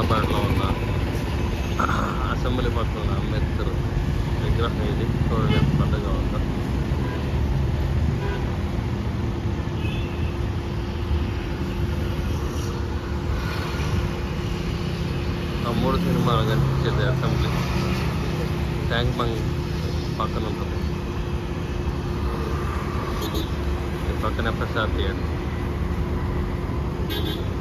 హైదరాబాద్లో ఉన్న అసెంబ్లీ పక్కన ఉన్న అంబేద్కర్ విగ్రహం ఇది. చూడండి ఎంత పెద్దగా ఉందో. మూడు సినిమాలు కనిపించేది అసెంబ్లీ. ట్యాంక్ బండ్ పక్కన ఉంటుంది. ఈ పక్కన ప్రసాద్ థియేటర్.